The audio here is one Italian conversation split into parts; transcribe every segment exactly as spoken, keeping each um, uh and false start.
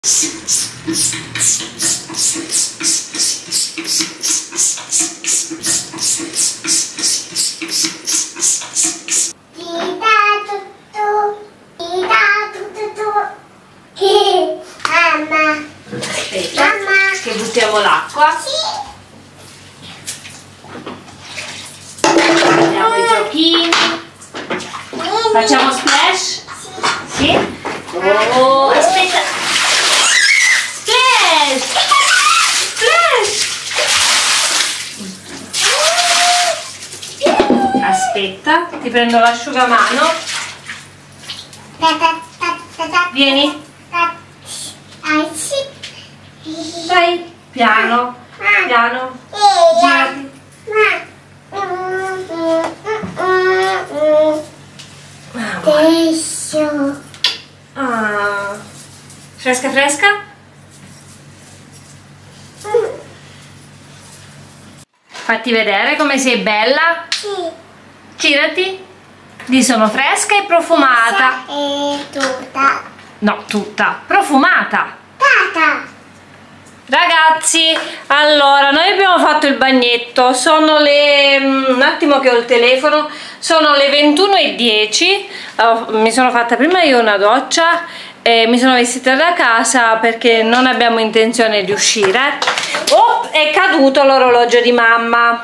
Aspetta, che buttiamo l'acqua. Prendiamo i giochini. Facciamo splash? Sì? Oh, aspetta. Splash! Splash! Aspetta, ti prendo l'asciugamano. Vieni. Vai, piano, piano. Girati. Ah, fresca fresca? Fatti vedere come sei bella. Sì. Girati. Di sono fresca e profumata. E tutta. No, tutta. Profumata. Tata. Ragazzi, allora noi abbiamo fatto il bagnetto, sono le un attimo che ho il telefono, sono le ventuno e dieci. Oh, mi sono fatta prima io una doccia e mi sono vestita da casa perché non abbiamo intenzione di uscire. Oh, è caduto l'orologio di mamma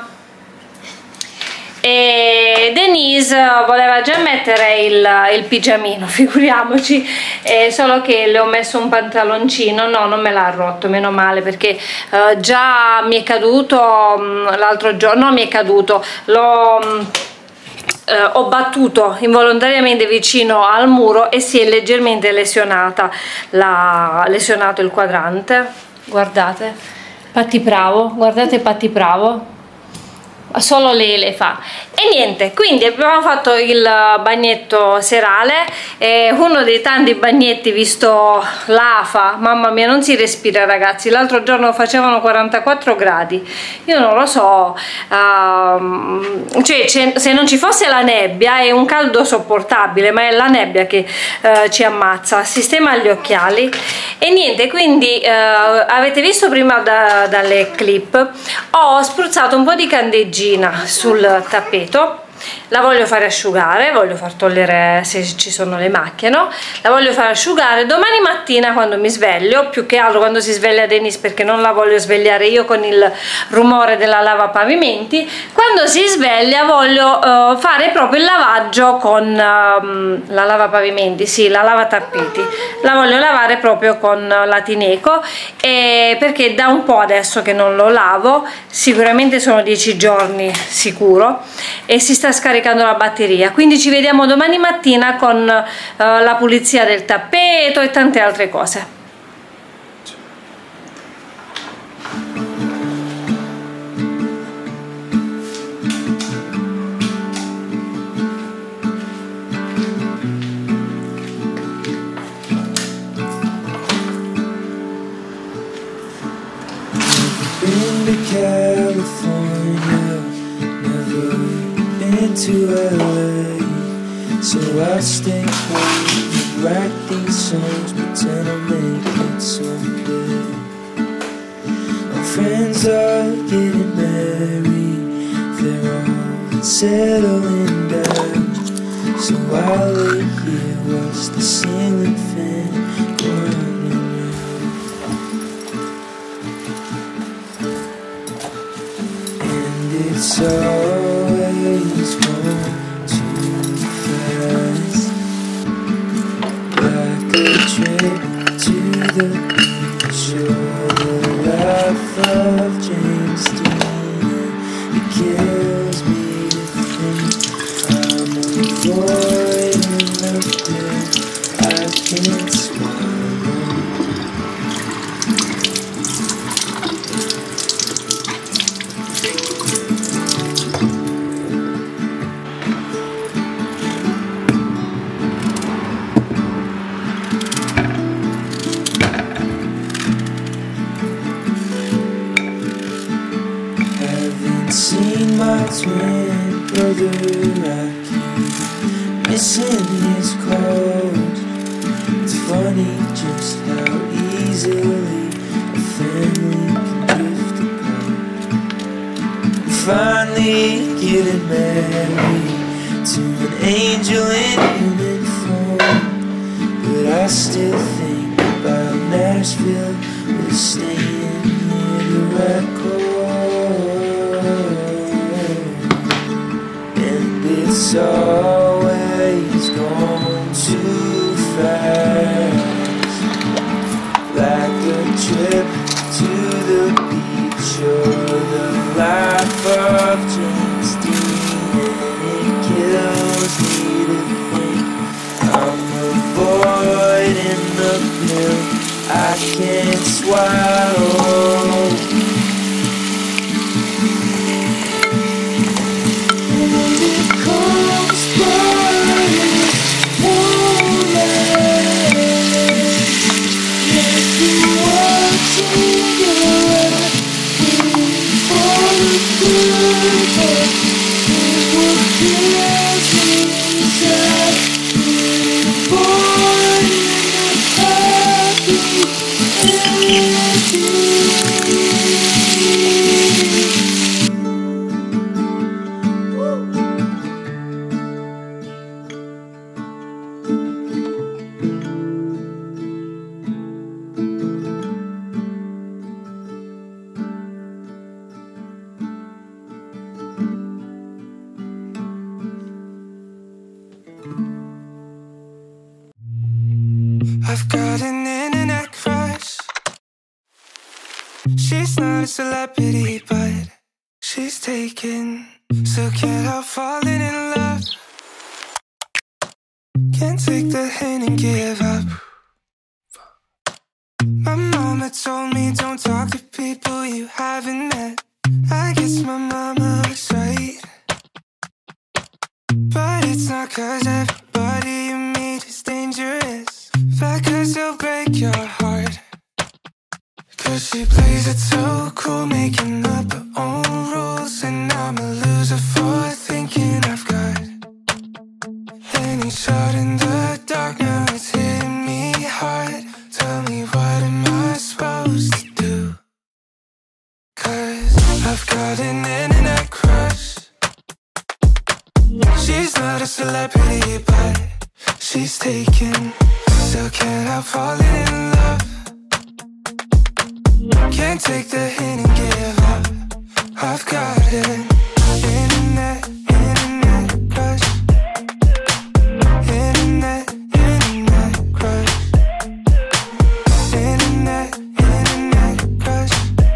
e Denise voleva già mettere il, il pigiamino, figuriamoci, eh, solo che le ho messo un pantaloncino. No, non me l'ha rotto, meno male, perché eh, già mi è caduto l'altro giorno, no, mi è caduto, l'ho eh, ho battuto involontariamente vicino al muro e si è leggermente lesionata, l'ha lesionato il quadrante. Guardate, Patti Bravo, guardate Patti Bravo, solo lei le fa. E niente, quindi abbiamo fatto il bagnetto serale, eh, uno dei tanti bagnetti visto l'afa. Mamma mia, non si respira, ragazzi. L'altro giorno facevano quarantaquattro gradi, io non lo so, uh, cioè se non ci fosse la nebbia è un caldo sopportabile, ma è la nebbia che uh, ci ammazza. Sistema gli occhiali. E niente, quindi uh, avete visto prima da, dalle clip, ho spruzzato un po' di candeggina sul tappeto. La voglio fare asciugare, voglio far togliere se ci sono le macchie, no? La voglio far asciugare domani mattina quando mi sveglio, più che altro quando si sveglia Denise, perché non la voglio svegliare io con il rumore della lavapavimenti. Quando si sveglia voglio uh, fare proprio il lavaggio con uh, la lavapavimenti, sì, la lavatappeti. La voglio lavare proprio con la Tineco, e perché da un po' adesso che non lo lavo, sicuramente sono dieci giorni sicuro, e si sta scaricando la batteria. Quindi ci vediamo domani mattina con uh, la pulizia del tappeto e tante altre cose. To L A, so I'll stay home and write these songs, pretend I'll make it someday. My friends are getting married, they're all settling down, so I'll lay here watch the ceiling fan running round. And it's always gone too fast, like a trip to the beach or the life of James Dean. It kills me to think I'm avoiding the pain I can't swallow. Seen my twin brother, I keep missing his calls. It's funny just how easy easily a family can drift apart. We're finally getting married to an angel in uniform, but I still think about Nashville. We're staying near the record, and it's always gone too fast, like a trip to the beach or the life of James Dean. And it kills me to think I'm avoiding the pill I can't swallow. And it comes by won't last. Like you watching your life for the good, but what kills me inside is born in the happy I've got an internet crush. She's not a celebrity, but she's taken. So can't help falling in love. Can't take the hint and give up. My mama told me don't talk to people you haven't met. I guess my mama was right, but it's not cause everybody you meet is dangerous, but cause they'll break your heart. Cause she plays it so cool, making up her own rules, and I'm a loser for thinking I've got any shot in the dark. Now it's hitting me hard. Tell me, what am I supposed to do? Cause I've got an internet crush. She's not a celebrity, but she's taken. Still can't help falling in love. Can't take the hint and give up. I've got an internet, internet crush. Internet, internet crush. Internet, internet crush.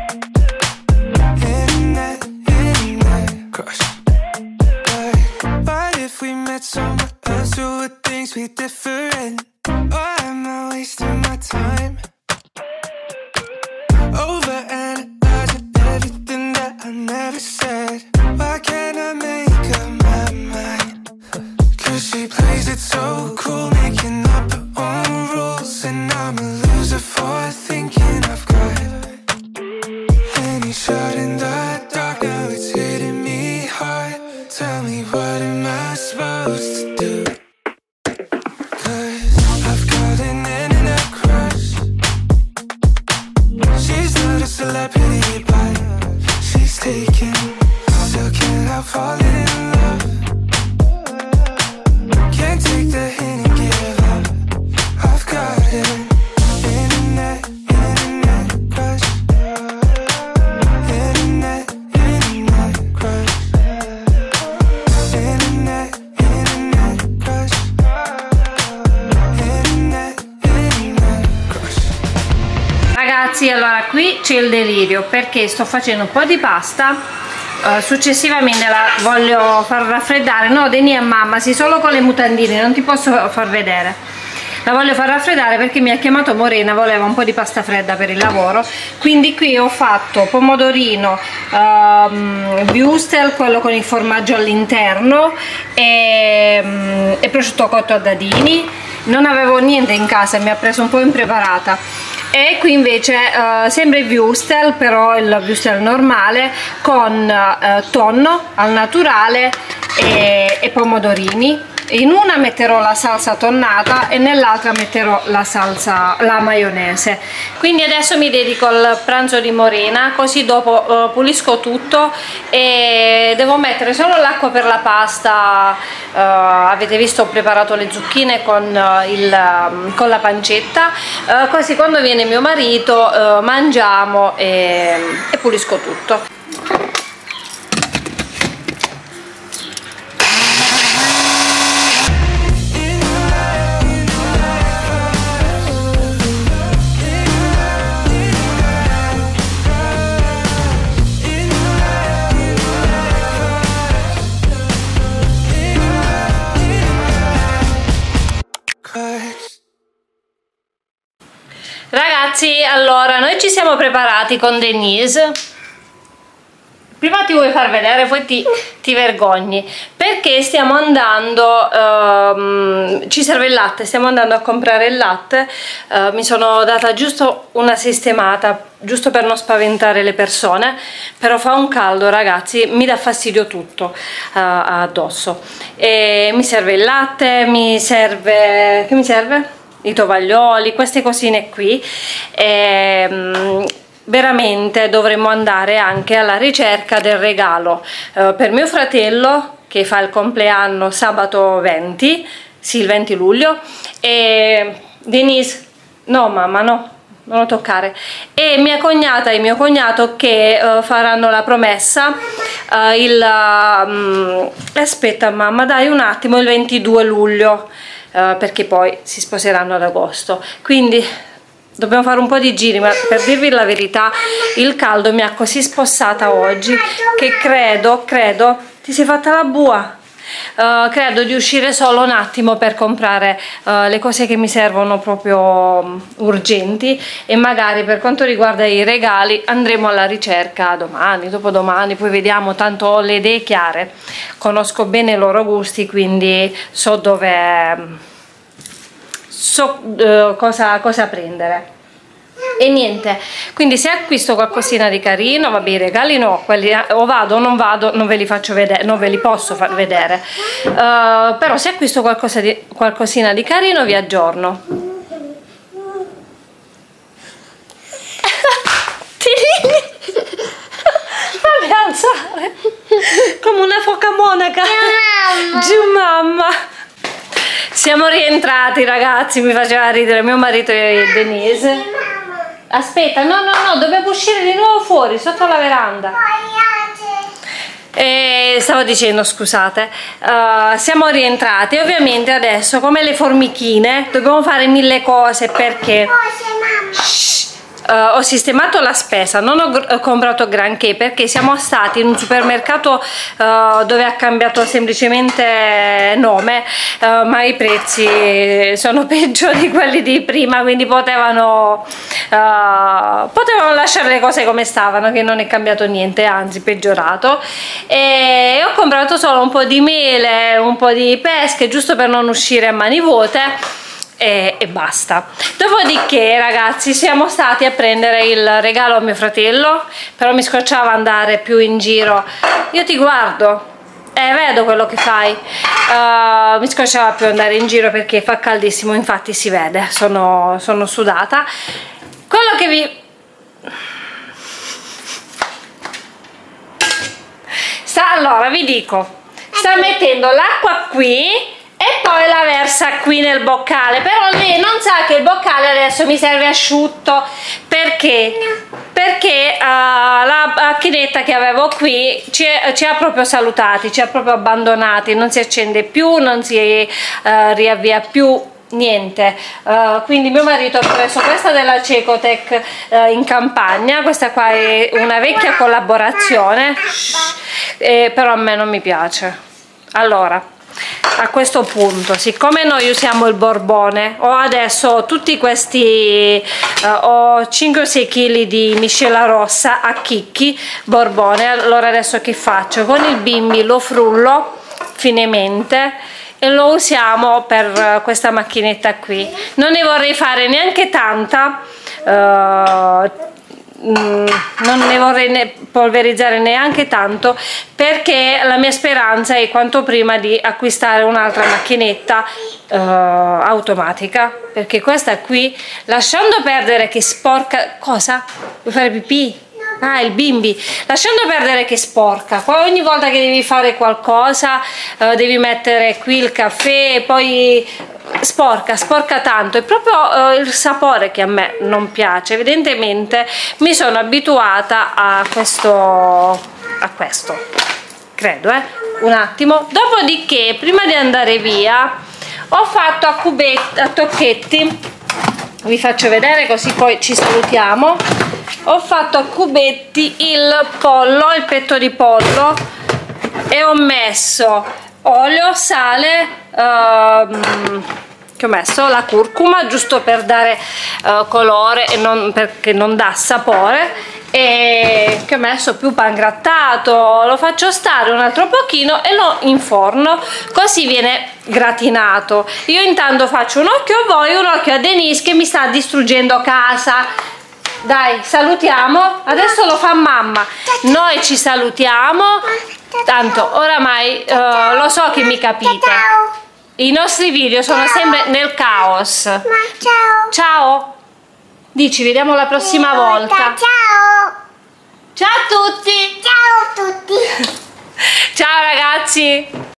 Internet, internet crush. But, but if we met somewhere else, would things be different? Or am I wasting my time overanalyzing everything that I never said? Why can't I make up my mind? Cause she plays it so cool, making up her own rules, and I'm a loser for thinking I've got any shot in the dark. Now it's hitting me hard. Tell me, what am I supposed to do? Cause I've got an internet crush. She's not a celebrity, but she's taken. Still can't help falling in love. Can't take the hint and give up. I've got an internet, internet crush. Internet, internet crush. Internet, internet crush. Internet, internet crush. Ragazzi, allora qui c'è il delirio perché sto facendo un po' di pasta. Uh, successivamente la voglio far raffreddare. No, Deni e mamma, sì, solo con le mutandine, non ti posso far vedere. La voglio far raffreddare perché mi ha chiamato Morena, voleva un po' di pasta fredda per il lavoro. Quindi qui ho fatto pomodorino, um, würstel, quello con il formaggio all'interno, e, um, e prosciutto cotto a dadini. Non avevo niente in casa, mi ha preso un po' impreparata. E qui invece uh, sembra il würstel, però il würstel normale, con uh, tonno al naturale e, e pomodorini. in una metterò la salsa tonnata e nell'altra metterò la salsa, la maionese. Quindi adesso mi dedico al pranzo di Morena, così dopo uh, pulisco tutto e devo mettere solo l'acqua per la pasta. Uh, avete visto, ho preparato le zucchine con, uh, il, um, con la pancetta, uh, così quando viene mio marito uh, mangiamo e, e pulisco tutto. Ragazzi, allora noi ci siamo preparati con Denise. Prima ti vuoi far vedere, poi ti, ti vergogni, perché stiamo andando, um, ci serve il latte, stiamo andando a comprare il latte. Uh, mi sono data giusto una sistemata, giusto per non spaventare le persone, però fa un caldo, ragazzi, mi dà fastidio tutto uh, addosso. E mi serve il latte, mi serve, che mi serve? I tovaglioli, queste cosine qui. E, um, veramente dovremmo andare anche alla ricerca del regalo uh, per mio fratello, che fa il compleanno sabato venti, sì, il venti luglio, e Denise, no mamma, no, non lo toccare, e mia cognata e mio cognato che uh, faranno la promessa uh, il um, aspetta mamma, dai un attimo, il ventidue luglio, uh, perché poi si sposeranno ad agosto, quindi dobbiamo fare un po' di giri, ma per dirvi la verità il caldo mi ha così spossata oggi che credo, credo, ti sei fatta la bua? Uh, credo di uscire solo un attimo per comprare uh, le cose che mi servono proprio um, urgenti, e magari per quanto riguarda i regali andremo alla ricerca domani, dopodomani, poi vediamo, tanto ho le idee chiare, conosco bene i loro gusti, quindi so dove... so uh, cosa, cosa prendere. E niente, quindi se acquisto qualcosina di carino, vabbè, i regali no, quelli o vado o non vado, non ve li faccio vedere, non ve li posso far vedere, uh, però se acquisto qualcosa di, qualcosina di carino vi aggiorno. Fammi alzare come una foca monaca. Giù mamma. Siamo rientrati, ragazzi, mi faceva ridere mio marito e Denise. Aspetta, no, no, no, dobbiamo uscire di nuovo fuori, sotto la veranda. E stavo dicendo, scusate, uh, siamo rientrati. Ovviamente adesso, come le formichine, dobbiamo fare mille cose perché... Shh. Uh, ho sistemato la spesa, non ho comprato granché perché siamo stati in un supermercato uh, dove ha cambiato semplicemente nome, uh, ma i prezzi sono peggio di quelli di prima, quindi potevano, uh, potevano lasciare le cose come stavano, che non è cambiato niente, anzi peggiorato. E ho comprato solo un po' di mele, un po' di pesche, giusto per non uscire a mani vuote. E, e basta. Dopodiché, ragazzi, siamo stati a prendere il regalo a mio fratello, però mi scocciava andare più in giro. Io ti guardo e eh, vedo quello che fai. Uh, mi scocciava più andare in giro perché fa caldissimo, infatti si vede, sono, sono sudata. Quello che vi... sta, allora vi dico, sta mettendo l'acqua qui e poi la versa qui nel boccale, però lei non sa che il boccale adesso mi serve asciutto, perché perché uh, la macchinetta che avevo qui ci, ci ha proprio salutati, ci ha proprio abbandonati, non si accende più, non si uh, riavvia più, niente. Uh, quindi mio marito ha preso questa della Cecotec uh, in Campania, questa qua è una vecchia collaborazione, eh, però a me non mi piace. Allora, a questo punto, siccome noi usiamo il Borbone, ho adesso tutti questi uh, ho cinque o sei chili di miscela rossa a chicchi Borbone. Allora adesso che faccio? Con il bimbi lo frullo finemente e lo usiamo per uh, questa macchinetta qui. Non ne vorrei fare neanche tanta, uh, mm, non ne vorrei ne polverizzare neanche tanto, perché la mia speranza è quanto prima di acquistare un'altra macchinetta uh, automatica, perché questa qui, lasciando perdere che sporca. Cosa? Vuoi fare pipì? Ah, il bimbi. Lasciando perdere che sporca, poi ogni volta che devi fare qualcosa uh, devi mettere qui il caffè e poi sporca, sporca tanto. È proprio uh, il sapore che a me non piace. Evidentemente mi sono abituata a questo, a questo, credo, eh. Un attimo. Dopodiché, prima di andare via, ho fatto a cubetti, a tocchetti, vi faccio vedere così poi ci salutiamo. Ho fatto a cubetti il pollo, il petto di pollo, e ho messo olio, sale, ehm, che ho messo la curcuma giusto per dare eh, colore e non, perché non dà sapore, e che ho messo più pangrattato. Lo faccio stare un altro pochino e lo inforno, così viene gratinato. Io intanto faccio un occhio a voi, un occhio a Denise che mi sta distruggendo casa. Dai, salutiamo. Adesso lo fa mamma. Noi ci salutiamo. Tanto oramai uh, lo so che mi capite. I nostri video sono sempre nel caos. Ciao. Ciao. Dici, vediamo la prossima volta. Ciao. Ciao a tutti. Ciao a tutti. Ciao ragazzi.